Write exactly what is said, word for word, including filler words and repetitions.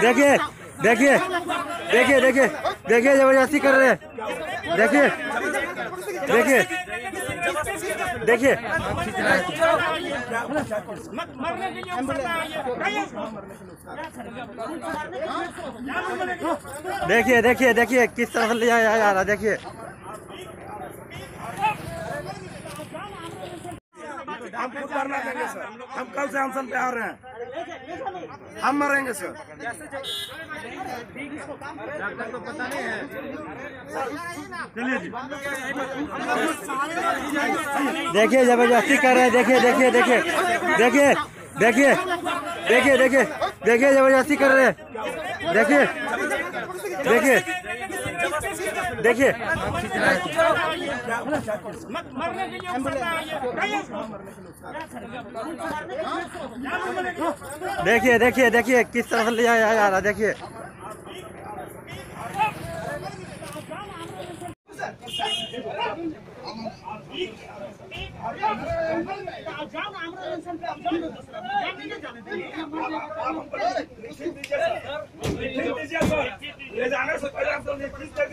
देखिए देखिए देखिए देखिए देखिए जबरदस्ती कर रहे हैं। देखिए देखिए देखिए देखिए देखिए देखिए किस तरह से ले जाया जा रहा। देखिए हम खुद मरना देंगे सर। हम कल से अनशन पे आ रहे हैं, हम मरेंगे सर। डॉक्टर तो पता नहीं है। चलिए जी। देखिए जबरदस्ती कर रहे हैं। देखिए देखिए देखिए देखिए देखिए देखिए देखिए देखिए जबरदस्ती कर रहे हैं। देखिए देखिए देखिए देखिए देखिए देखिए किस तरह से ले जाया जा रहा। देखिए ले जाना